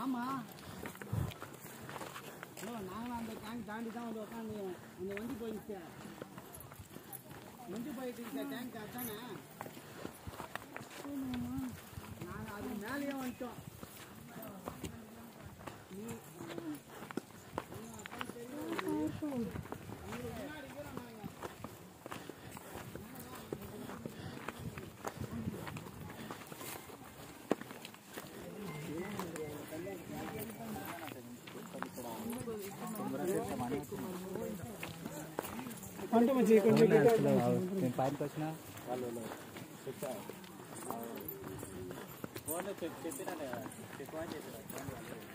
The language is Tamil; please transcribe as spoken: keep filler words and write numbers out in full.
ஆமா நாங்களும் அந்த டேங்க் தாண்டி தான் வந்து உட்காந்து அந்த வண்டி போயிடுச்சு வண்டி போயிட்டு இருக்க டேங்க் அதுதானே நாங்கள் அதுக்கு மேலேயே வந்துட்டோம் కొంచెం మంచి కొంచెం నేను పాయింట్కి వచ్చిన వాళ్ళు చెప్పారు ఫోన్లో చెప్పినా చెప్పమని చెప్పారు